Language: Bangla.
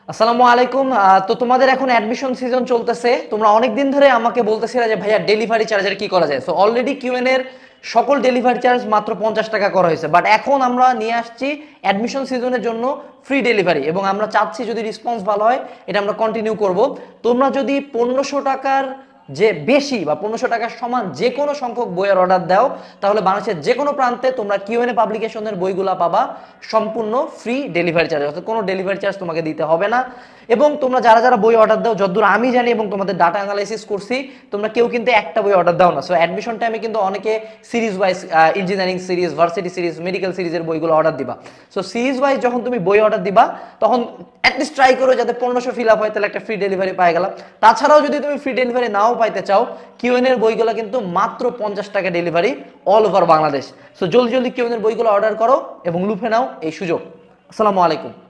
আসসালামু আলাইকুম। তো তোমাদের এখন অ্যাডমিশন সিজন চলতেছে, তোমরা অনেক দিন ধরে আমাকে বলতেছিলে যে ভাইয়া ডেলিভারি চার্জের কি করা যায়। সো অলরেডি কিউএন এর সকল ডেলিভারি চার্জ মাত্র 50 টাকা করা হয়েছে, বাট এখন আমরা নিয়ে আসছি অ্যাডমিশন সিজনের জন্য ফ্রি ডেলিভারি, এবং আমরা চাচ্ছি যদি রেসপন্স ভালো হয় এটা আমরা কন্টিনিউ করব। তোমরা যদি 1500 টাকার যে বেশি বা 1500 টাকার সমান যে কোনো সংখ্যক বইয়ের অর্ডার দাও, তাহলে বাংলাদেশের যে কোনো প্রান্তে তোমরা কিউএনএ পাবলিকেশনের বইগুলা পাবা সম্পূর্ণ ফ্রি ডেলিভারি চার্জ, অর্থাৎ কোনো ডেলিভারি চার্জ তোমাকে দিতে হবে না। এবং তোমরা যারা যারা বই অর্ডার দাও, যতদূর আমি জানি এবং তোমাদের ডাটা অ্যানালাইসিস করছি, তোমরা কেউ কিন্তু একটা বই অর্ডার দাও না। সো অ্যাডমিশন টাইমে কিন্তু অনেকে series wise, engineering series, varsity series, medical সিরিজের বইগুলো অর্ডার দিবা। সো সিরিজ ওয়াইজ যখন তুমি বই অর্ডার দিবা, তখন অ্যাটলিস্ট ট্রাই করো যাতে 1500 ফিল আপ হয়, তাহলে একটা ফ্রি ডেলিভারি পাই গেলাম। তাছাড়াও যদি তুমি ফ্রি ডেলিভারি নাও পাইতে চাও, কিউএন এর বইগুলো কিন্তু মাত্র 50 টাকা delivery all over Bangladesh. So জলদি জলদি কিউএন এর বইগুলো অর্ডার করো এবং লুফে নাও এই সুযোগ। আসসালামু আলাইকুম।